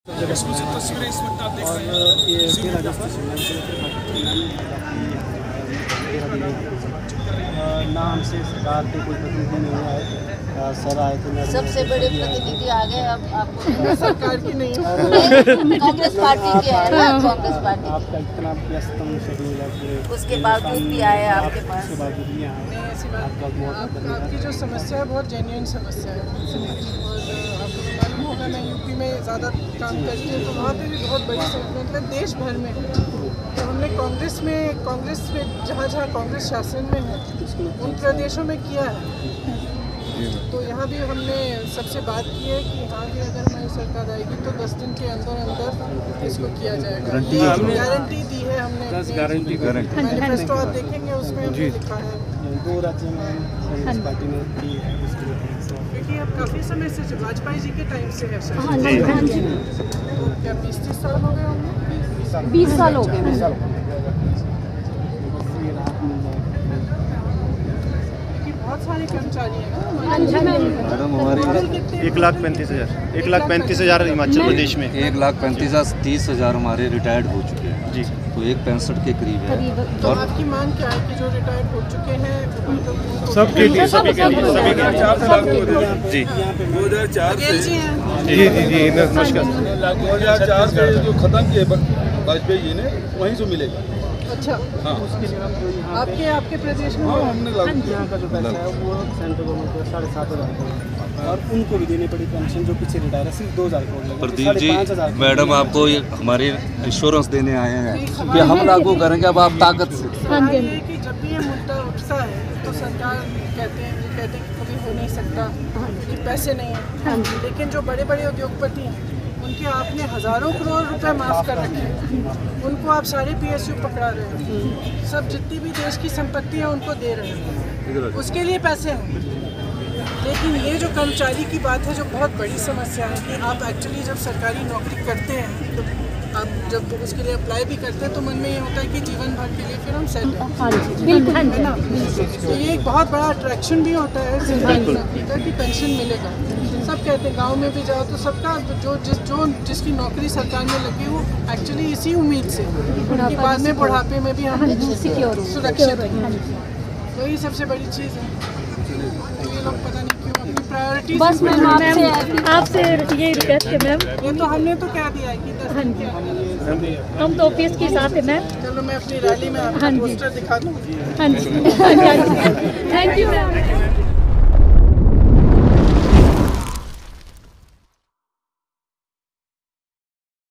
तस्वीरें इस वक्त आप देख रहे हैं। ये 13 अगस्त ना हमसे सरकार के कोई प्रतिनिधि नहीं आए, सर आए थे। सबसे बड़े प्रतिनिधि आ गए। अब आपको सरकार की नहीं है, कांग्रेस पार्टी के है ना, कांग्रेस पार्टी आपका इतना व्यस्तम शेड्यूल है, उसके बावजूद भी आए आपके पास। उसके बावजूद भी आए। आपकी जो समस्या है बहुत जेन्युइन समस्या है, और आपको मालूम होगा मैं यूपी में ज़्यादा काम करती हूँ, तो वहाँ पे भी बहुत बड़ी समस्या मतलब देश भर में है। तो हमने कांग्रेस में जहाँ जहाँ कांग्रेस शासन में है उन प्रदेशों में किया है। तो यहाँ भी हमने सबसे बात की है कि हाँ भी अगर हमारी सरकार आएगी तो 10 दिन के अंदर अंदर इसको किया जाएगा। गारंटी दी है हमने, मैनिफेस्टो आप देखेंगे उसमें हमने लिखा है। 2 राज्य में पार्टी ने की है, क्योंकि अब काफ़ी समय से वाजपेयी जी के टाइम से है शायद। तो क्या 20-30 साल हो गए होंगे? 20 साल हो गए। बहुत सारे कर्मचारी हैं ना मैडम हमारी 1,35,000 हिमाचल प्रदेश में 1,35,30,000 हमारे रिटायर्ड हो चुके हैं जी, तो 1,65 के करीब है। तो आपकी मांग क्या है कि जो रिटायर्ड हो चुके हैं सबके लिए सभी के लिए जी 2004 जी नमस्कार। 2004 से जो खत्म किए वाजपेयी जी ने वहीं से मिलेगा। अच्छा हाँ आपके प्रदेश में हमने लागू किया। यहाँ का जो पैसा है वो सेंट्रल गवर्नमेंट को 7,500 और उनको भी देनी पड़ी पेंशन जो पीछे रिटायर है, सिर्फ 2,000 करोड़। प्रदीप जी मैडम आपको ये हमारे इंश्योरेंस देने आए हैं कि हम लागू करेंगे, अब आप ताकत से। सवाल ये है कि जब भी ये मुद्दा उठता है तो सरकार कहते हैं कि कभी हो नहीं सकता क्योंकि पैसे नहीं हैं। लेकिन जो बड़े बड़े उद्योगपति हैं उनके आपने हज़ारों करोड़ रुपए माफ़ कर रखे हैं, उनको आप सारे PSU पकड़ा रहे हैं, सब जितनी भी देश की संपत्ति है उनको दे रहे हैं, उसके लिए पैसे हैं। लेकिन ये जो कर्मचारी की बात है जो बहुत बड़ी समस्या है कि आप एक्चुअली जब सरकारी नौकरी करते हैं तो आप जब उसके लिए अप्लाई भी करते हैं तो मन में ये होता है कि जीवन भर के लिए फिर हम सेट हैं, है ना। तो ये एक बहुत बड़ा अट्रैक्शन भी होता है सरकारी नौकरी का कि पेंशन मिलेगा। सब कहते हैं गांव में भी जाओ तो सबका जिसकी नौकरी सरकार में लगी वो एक्चुअली इसी उम्मीद से कि बाद में बुढ़ापे में भी हम सुरक्षित हैं। वही सबसे बड़ी चीज़ है। तो ये लोग पता नहीं क्यों अपनी प्रायोरिटी बस मैम आपसे ये रिक्वेस्ट है मैम, ये तो हमने तो कह दिया है कि 10 दिन के हम तो OPS के साथ है मैम। चलो मैं अपनी रैली में आपको पोस्टर दिखा दूँ। हाँ जी थैंक यू मैम।